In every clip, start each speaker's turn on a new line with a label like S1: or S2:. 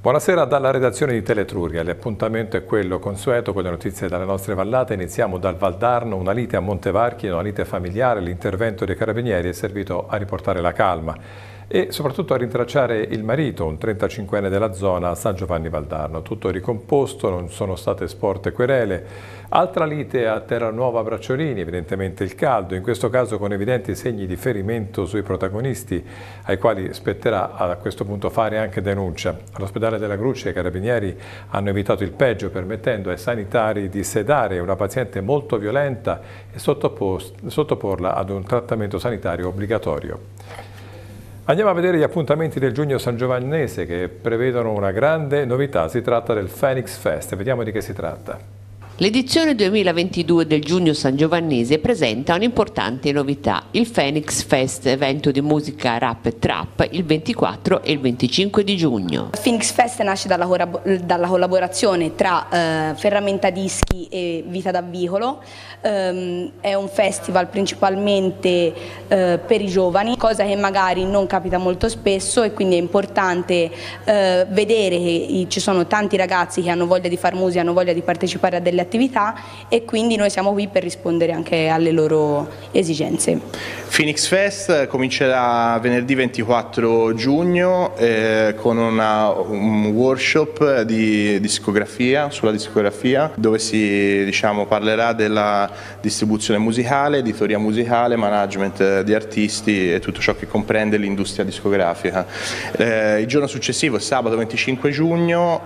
S1: Buonasera dalla redazione di Teletruria. L'appuntamento è quello consueto con le notizie dalle nostre vallate. Iniziamo dal Valdarno, una lite a Montevarchi, una lite familiare. L'intervento dei carabinieri è servito a riportare la calma e soprattutto a rintracciare il marito, un 35enne della zona, a San Giovanni Valdarno. Tutto ricomposto, non sono state sporte querele. Altra lite a Terranuova Bracciolini, evidentemente il caldo, in questo caso con evidenti segni di ferimento sui protagonisti, ai quali spetterà a questo punto fare anche denuncia. All'ospedale della Gruccia i carabinieri hanno evitato il peggio, permettendo ai sanitari di sedare una paziente molto violenta e sottoporla ad un trattamento sanitario obbligatorio. Andiamo a vedere gli appuntamenti del giugno sangiovannese che prevedono una grande novità. Si tratta del Phoenix Fest. Vediamo di che si tratta.
S2: L'edizione 2022 del Giugno Sangiovannese presenta un'importante novità, il Phoenix Fest, evento di musica rap e trap, il 24 e il 25 di giugno.
S3: Il Phoenix Fest nasce dalla collaborazione tra Ferramenta Dischi e Vita da Vicolo. È un festival principalmente per i giovani, cosa che magari non capita molto spesso, e quindi è importante vedere che ci sono tanti ragazzi che hanno voglia di fare musica, hanno voglia di partecipare a delle attività, e quindi noi siamo qui per rispondere anche alle loro esigenze.
S4: Phoenix Fest comincerà venerdì 24 giugno con un workshop di discografia, sulla discografia, dove si parlerà della distribuzione musicale, editoria musicale, management di artisti e tutto ciò che comprende l'industria discografica. Il giorno successivo, sabato 25 giugno,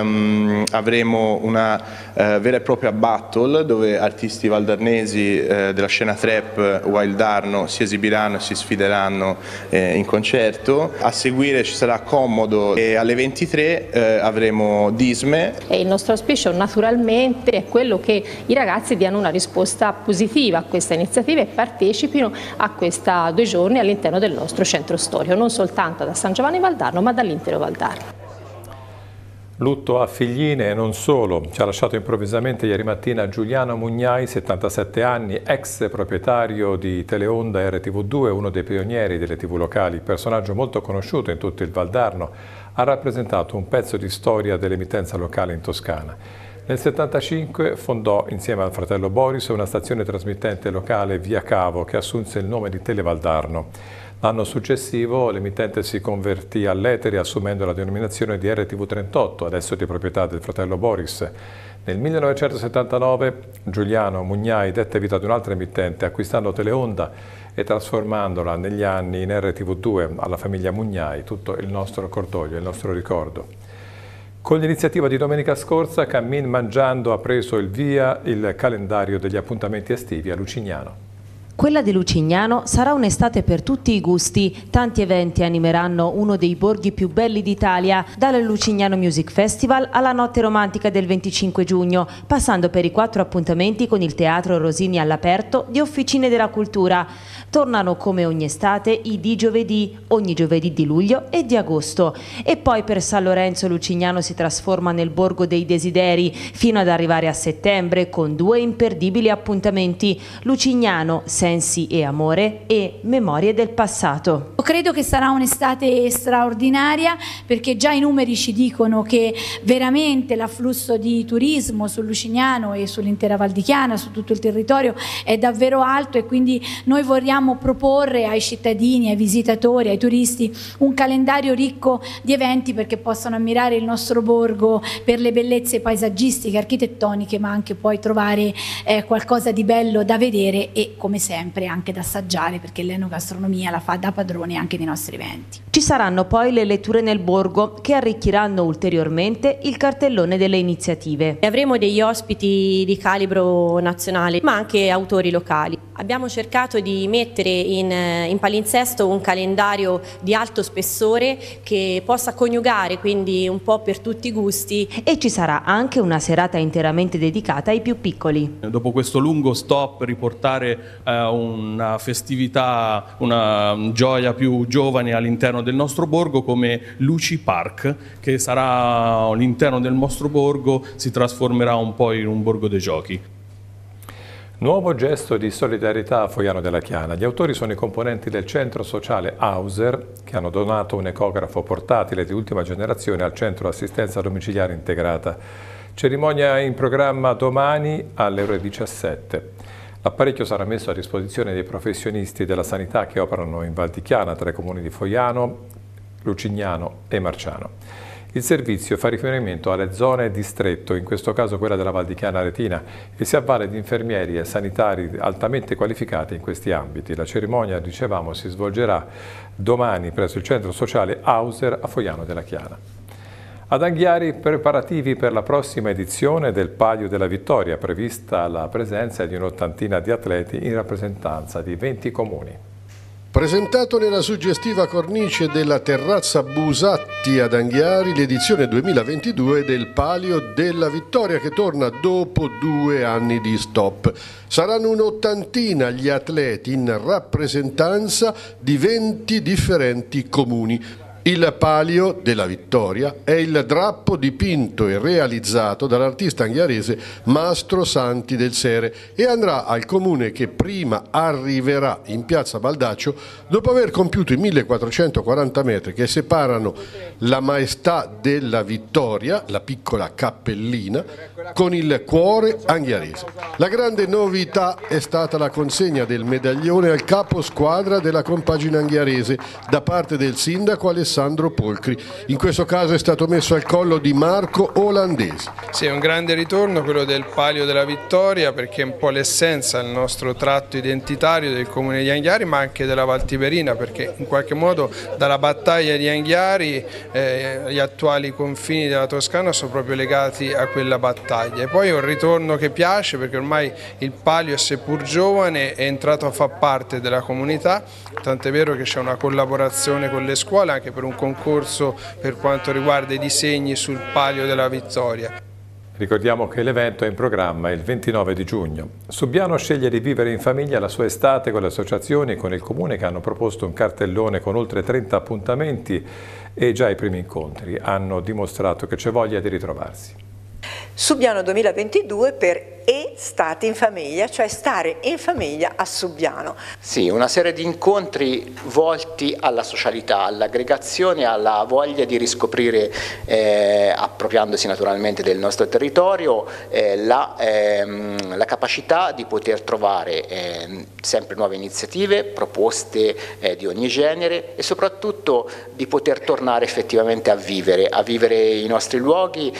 S4: avremo una vera e propria battle dove artisti valdarnesi della scena trap Valdarno si esibiranno e si sfideranno in concerto. A seguire ci sarà Commodo e alle 23 avremo Disme.
S5: E il nostro auspicio naturalmente è quello che i ragazzi diano una risposta positiva a questa iniziativa e partecipino a questa 2 giorni all'interno del nostro centro storico, non soltanto da San Giovanni Valdarno ma dall'intero Valdarno.
S1: Lutto a Figline e non solo. Ci ha lasciato improvvisamente ieri mattina Giuliano Mugnai, 77 anni, ex proprietario di Teleonda RTV2, uno dei pionieri delle TV locali, personaggio molto conosciuto in tutto il Valdarno, ha rappresentato un pezzo di storia dell'emittenza locale in Toscana. Nel 1975 fondò insieme al fratello Boris una stazione trasmittente locale Via Cavo che assunse il nome di Televaldarno. L'anno successivo l'emittente si convertì all'etere assumendo la denominazione di RTV38, adesso di proprietà del fratello Boris. Nel 1979 Giuliano Mugnai dette vita ad un'altra emittente acquistando Teleonda e trasformandola negli anni in RTV2 alla famiglia Mugnai, tutto il nostro cordoglio, il nostro ricordo. Con l'iniziativa di domenica scorsa Cammin Mangiando ha preso il via il calendario degli appuntamenti estivi a Lucignano.
S6: Quella di Lucignano sarà un'estate per tutti i gusti. Tanti eventi animeranno uno dei borghi più belli d'Italia, dal Lucignano Music Festival alla notte romantica del 25 giugno, passando per i 4 appuntamenti con il Teatro Rosini all'aperto di Officine della Cultura. Tornano come ogni estate i di giovedì, ogni giovedì di luglio e di agosto. E poi per San Lorenzo Lucignano si trasforma nel borgo dei desideri, fino ad arrivare a settembre con 2 imperdibili appuntamenti: Lucignano, Sensi e Amore e Memorie del passato.
S7: Credo che sarà un'estate straordinaria, perché già i numeri ci dicono che veramente l'afflusso di turismo sul Lucignano e sull'intera Val di Chiana, su tutto il territorio, è davvero alto, e quindi noi vogliamo proporre ai cittadini, ai visitatori, ai turisti un calendario ricco di eventi perché possano ammirare il nostro borgo per le bellezze paesaggistiche, architettoniche, ma anche poi trovare qualcosa di bello da vedere e, come sempre, anche da assaggiare, perché l'enogastronomia la fa da padrone anche dei nostri eventi.
S6: Ci saranno poi le letture nel borgo che arricchiranno ulteriormente il cartellone delle iniziative.
S8: Avremo degli ospiti di calibro nazionale ma anche autori locali. Abbiamo cercato di mettere in palinsesto un calendario di alto spessore che possa coniugare quindi un po' per tutti i gusti.
S6: E ci sarà anche una serata interamente dedicata ai più piccoli.
S9: Dopo questo lungo stop riportare una festività, una gioia più giovane all'interno del nostro borgo come Luci Park, che sarà all'interno del nostro borgo, si trasformerà un po' in un borgo dei giochi.
S1: Nuovo gesto di solidarietà a Fogliano della Chiana. Gli autori sono i componenti del centro sociale Hauser, che hanno donato un ecografo portatile di ultima generazione al centro assistenza domiciliare integrata. Cerimonia in programma domani alle ore 17. L'apparecchio sarà messo a disposizione dei professionisti della sanità che operano in Val di Chiana, tra i comuni di Fogliano, Lucignano e Marciano. Il servizio fa riferimento alle zone distretto, in questo caso quella della Val di Chiana Retina, e si avvale di infermieri e sanitari altamente qualificati in questi ambiti. La cerimonia, dicevamo, si svolgerà domani presso il centro sociale Hauser a Fogliano della Chiana. Ad Anghiari, preparativi per la prossima edizione del Palio della Vittoria, prevista la presenza di un'ottantina di atleti in rappresentanza di 20 comuni.
S10: Presentato nella suggestiva cornice della terrazza Busatti ad Anghiari l'edizione 2022 del Palio della Vittoria, che torna dopo 2 anni di stop. Saranno un'ottantina gli atleti in rappresentanza di 20 differenti comuni. Il Palio della Vittoria è il drappo dipinto e realizzato dall'artista anghiarese Mastro Santi del Sere e andrà al comune che prima arriverà in piazza Baldaccio dopo aver compiuto i 1440 metri che separano la Maestà della Vittoria, la piccola cappellina, con il cuore anghiarese. La grande novità è stata la consegna del medaglione al capo squadra della compagine anghiarese da parte del sindaco Alessandro Polcri. In questo caso è stato messo al collo di Marco Olandesi.
S11: Sì, è un grande ritorno quello del Palio della Vittoria, perché è un po' l'essenza, il nostro tratto identitario del comune di Anghiari, ma anche della Val Tiberina, perché in qualche modo dalla battaglia di Anghiari gli attuali confini della Toscana sono proprio legati a quella battaglia. E poi è un ritorno che piace perché ormai il Palio, seppur giovane, è entrato a far parte della comunità, tant'è vero che c'è una collaborazione con le scuole anche per un concorso per quanto riguarda i disegni sul Palio della Vittoria.
S1: Ricordiamo che l'evento è in programma il 29 di giugno. Subbiano sceglie di vivere in famiglia la sua estate con le associazioni e con il comune, che hanno proposto un cartellone con oltre 30 appuntamenti, e già i primi incontri hanno dimostrato che c'è voglia di ritrovarsi.
S12: Subbiano 2022 per Estate in famiglia, cioè stare in famiglia a Subbiano.
S13: Sì, una serie di incontri volti alla socialità, all'aggregazione, alla voglia di riscoprire, appropriandosi naturalmente del nostro territorio, la capacità di poter trovare sempre nuove iniziative, proposte di ogni genere e soprattutto di poter tornare effettivamente a vivere i nostri luoghi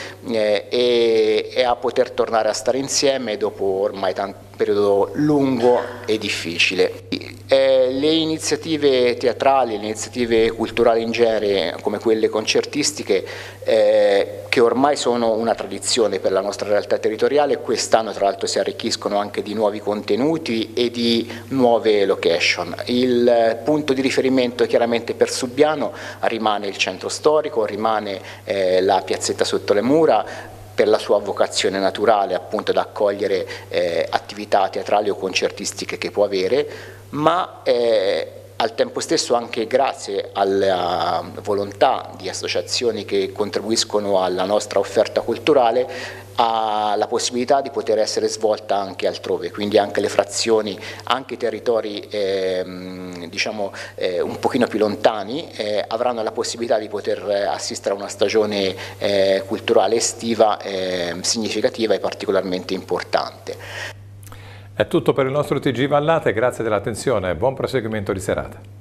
S13: e a poter tornare a stare insieme dopo ormai un periodo lungo e difficile. Le iniziative teatrali, le iniziative culturali in genere, come quelle concertistiche, che ormai sono una tradizione per la nostra realtà territoriale, quest'anno tra l'altro si arricchiscono anche di nuovi contenuti e di nuove location. Il punto di riferimento chiaramente per Subbiano rimane il centro storico, rimane la piazzetta sotto le mura, per la sua vocazione naturale appunto ad accogliere attività teatrali o concertistiche che può avere, ma al tempo stesso anche grazie alla volontà di associazioni che contribuiscono alla nostra offerta culturale, ha la possibilità di poter essere svolta anche altrove, quindi anche le frazioni, anche i territori diciamo un pochino più lontani avranno la possibilità di poter assistere a una stagione culturale estiva significativa e particolarmente importante.
S1: È tutto per il nostro TG Vallate, grazie dell'attenzione e buon proseguimento di serata.